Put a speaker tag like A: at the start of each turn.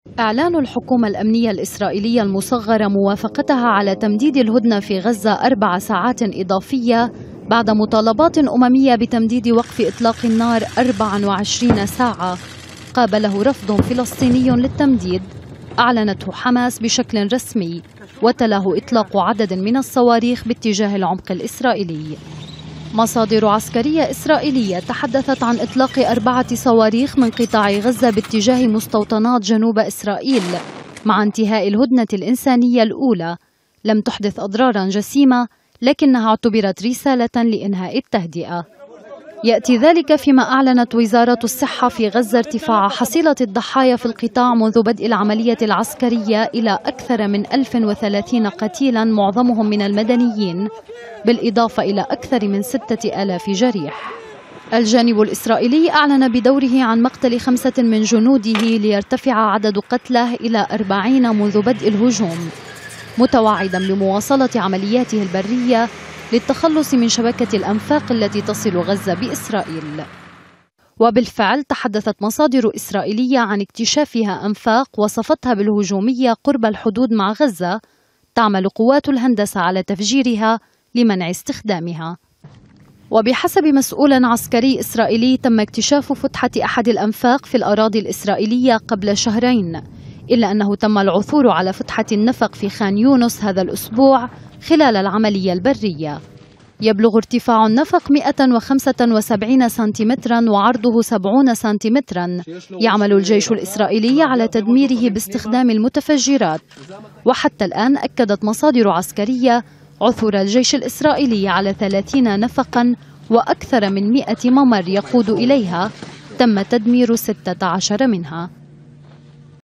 A: إعلان الحكومة الأمنية الإسرائيلية المصغرة موافقتها على تمديد الهدنة في غزة 4 ساعات إضافية بعد مطالبات أممية بتمديد وقف إطلاق النار 24 ساعة قابله رفض فلسطيني للتمديد أعلنته حماس بشكل رسمي، وتلاه إطلاق عدد من الصواريخ باتجاه العمق الإسرائيلي. مصادر عسكرية إسرائيلية تحدثت عن إطلاق 4 صواريخ من قطاع غزة باتجاه مستوطنات جنوب إسرائيل مع انتهاء الهدنة الإنسانية الأولى. لم تحدث أضرارا جسيمة، لكنها اعتبرت رسالة لإنهاء التهدئة. يأتي ذلك فيما أعلنت وزارة الصحة في غزة ارتفاع حصيلة الضحايا في القطاع منذ بدء العملية العسكرية إلى أكثر من 1030 قتيلا، معظمهم من المدنيين، بالإضافة إلى أكثر من 6000 جريح. الجانب الإسرائيلي أعلن بدوره عن مقتل 5 من جنوده ليرتفع عدد قتله إلى 40 منذ بدء الهجوم، متوعدا بمواصلة عملياته البرية للتخلص من شبكة الأنفاق التي تصل غزة بإسرائيل. وبالفعل تحدثت مصادر إسرائيلية عن اكتشافها أنفاق وصفتها بالهجومية قرب الحدود مع غزة، تعمل قوات الهندسة على تفجيرها لمنع استخدامها. وبحسب مسؤول عسكري إسرائيلي تم اكتشاف فتحة أحد الأنفاق في الأراضي الإسرائيلية قبل شهرين، إلا أنه تم العثور على فتحة النفق في خان يونس هذا الأسبوع خلال العملية البرية. يبلغ ارتفاع النفق 175 سنتيمترا وعرضه 70 سنتيمترا. يعمل الجيش الإسرائيلي على تدميره باستخدام المتفجرات، وحتى الآن أكدت مصادر عسكرية عثور الجيش الإسرائيلي على 30 نفقا وأكثر من 100 ممر يقود إليها، تم تدمير 16 منها.